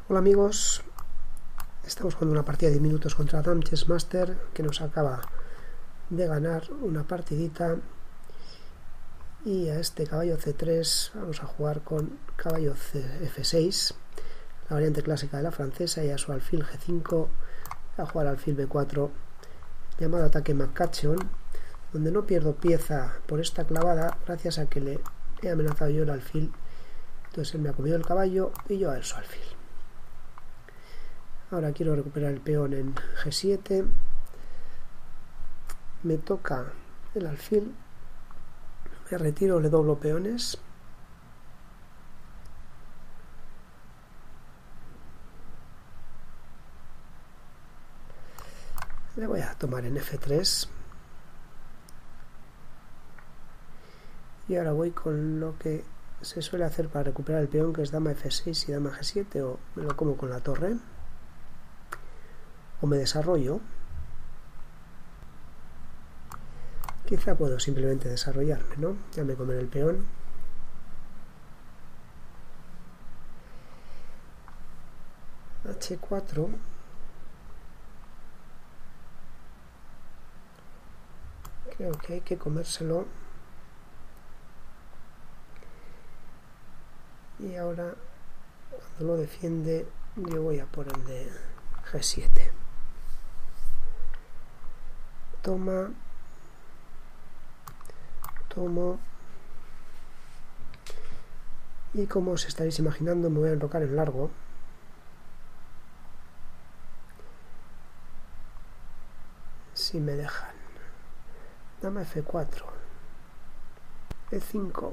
Hola amigos, estamos jugando una partida de 10 minutos contra Dam Chess Master, que nos acaba de ganar una partidita, y a este caballo C3 vamos a jugar con caballo F6, la variante clásica de la francesa, y a su alfil G5 a jugar alfil B4, llamado ataque McCutcheon, donde no pierdo pieza por esta clavada gracias a que le he amenazado yo el alfil. Entonces él me ha comido el caballo y yo a él su alfil. Ahora quiero recuperar el peón en G7. Me toca el alfil. Me retiro, le doblo peones. Le voy a tomar en F3. Y ahora voy con lo que se suele hacer para recuperar el peón, que es dama F6 y dama G7, o me lo como con la torre, o me desarrollo. Quizá puedo simplemente desarrollarme, ¿no? Ya me comen el peón. H4. Creo que hay que comérselo. Y ahora, cuando lo defiende, yo voy a por el de G7. Toma. Tomo. Y como os estaréis imaginando, me voy a enrocar en largo. Si me dejan. Dama F4. E5.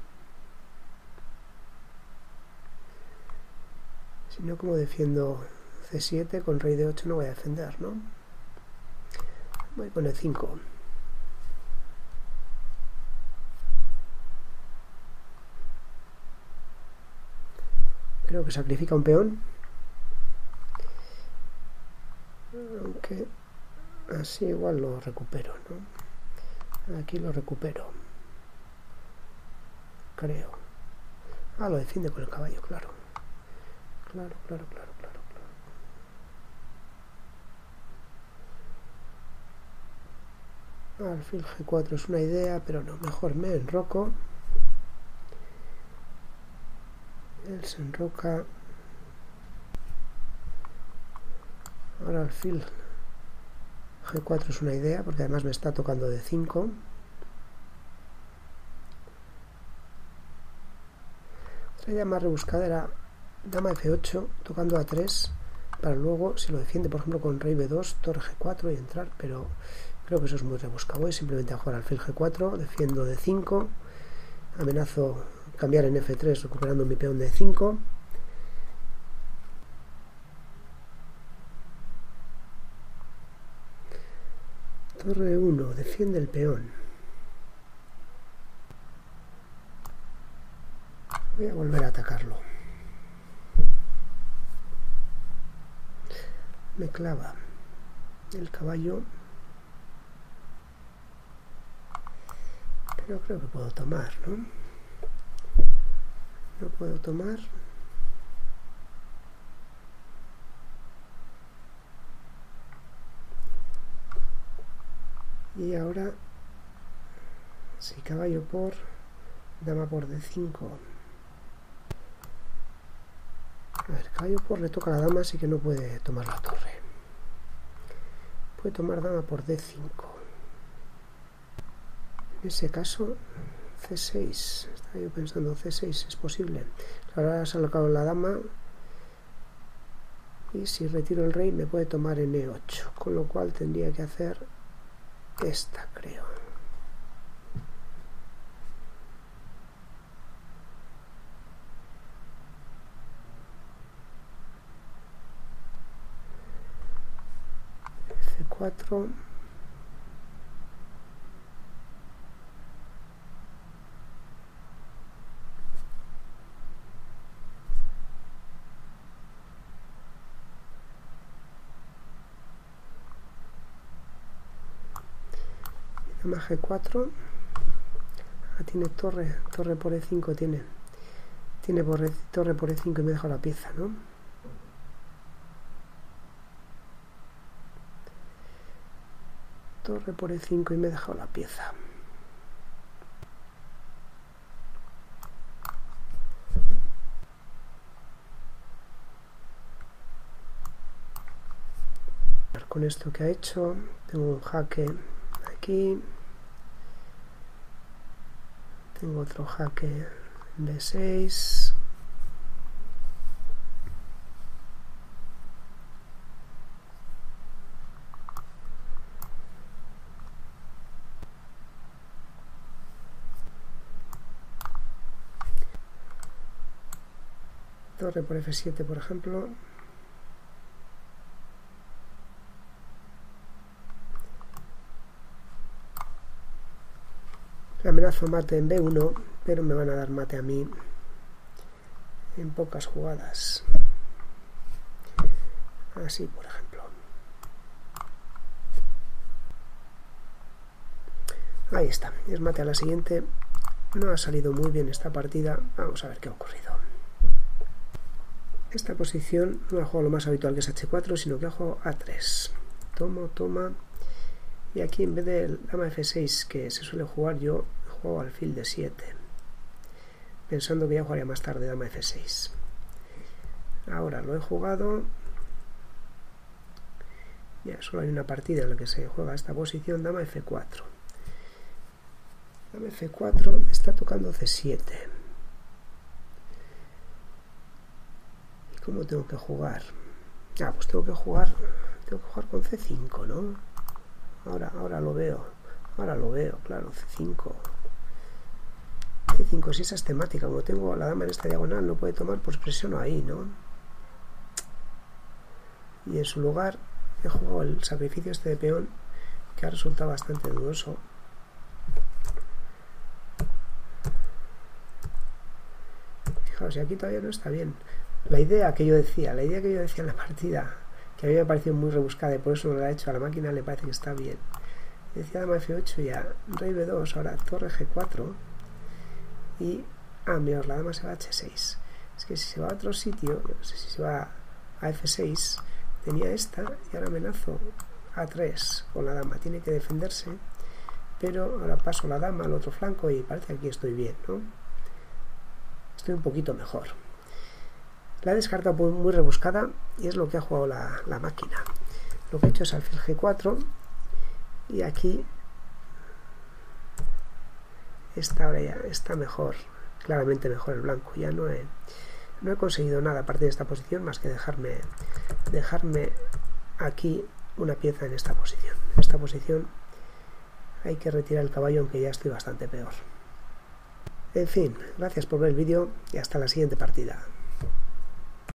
Si no, como defiendo C7, con rey de 8 no voy a defender, ¿no? Voy con E5. Creo que sacrifica un peón. Aunque así igual lo recupero, ¿no? Aquí lo recupero. Creo. Ah, lo defiende con el caballo, claro. Claro. Alfil G4 es una idea, pero no, mejor me enroco. Él se enroca. Ahora alfil G4 es una idea, porque además me está tocando de 5. Otra idea más rebuscada era dama F8 tocando A3 para luego, si lo defiende por ejemplo con rey B2, torre G4 y entrar, pero creo que eso es muy rebuscado. Voy simplemente a jugar alfil G4, defiendo de 5, amenazo cambiar en F3 recuperando mi peón de 5. Torre 1, defiende el peón. Voy a volver a atacarlo. Me clava el caballo. Pero creo que puedo tomar, ¿no? No puedo tomar. Y ahora, si caballo por, dama por D5. A ver, caballo por le toca a la dama, así que no puede tomar la torre. Puede tomar dama por D5. En ese caso, C6. Estaba yo pensando, C6 es posible. Ahora se ha alocado la dama. Y si retiro el rey, me puede tomar en E8. Con lo cual tendría que hacer esta, creo. F4. Dama G4. Tiene torre por E5, tiene torre por E5 y me deja la pieza, ¿no? torre por E5 y me he dejado la pieza. Con esto que ha hecho, tengo un jaque aquí, tengo otro jaque en B6, torre por F7 por ejemplo. Amenazo mate en B1, pero me van a dar mate a mí en pocas jugadas. Así, por ejemplo. Ahí está, es mate a la siguiente. No ha salido muy bien esta partida. Vamos a ver qué ha ocurrido. Esta posición no ha jugado lo más habitual que es H4, sino que ha jugado A3. Tomo, toma. Y aquí en vez de dama F6 que se suele jugar, yo juego alfil D7, pensando que ya jugaría más tarde dama F6. Ahora lo he jugado. Ya solo hay una partida en la que se juega esta posición, dama F4. Dama F4 está tocando C7. ¿Y cómo tengo que jugar? Pues tengo que jugar con C5, ¿no? Ahora lo veo, claro, C5. C5, si esa es temática, como tengo la dama en esta diagonal, no puede tomar, pues presiono ahí, ¿no? Y en su lugar he jugado el sacrificio este de peón, que ha resultado bastante dudoso. Fijaos, y aquí todavía no está bien. La idea que yo decía en la partida, que a mí me ha parecido muy rebuscada y por eso no la he hecho, a la máquina le parece que está bien. Decía dama F8 y ya rey B2, ahora torre G4 y, mira, la dama se va a H6. Es que si se va a otro sitio, no sé si se va a F6, tenía esta y ahora amenazo A3 con la dama, tiene que defenderse, pero ahora paso la dama al otro flanco y parece que aquí estoy bien, ¿no? Estoy un poquito mejor. La he descartado muy rebuscada y es lo que ha jugado la máquina. Lo que he hecho es alfil G4 y aquí esta ahora ya está mejor, claramente mejor el blanco. Ya no he conseguido nada a partir de esta posición más que dejarme aquí una pieza en esta posición. En esta posición hay que retirar el caballo, aunque ya estoy bastante peor. En fin, gracias por ver el vídeo y hasta la siguiente partida.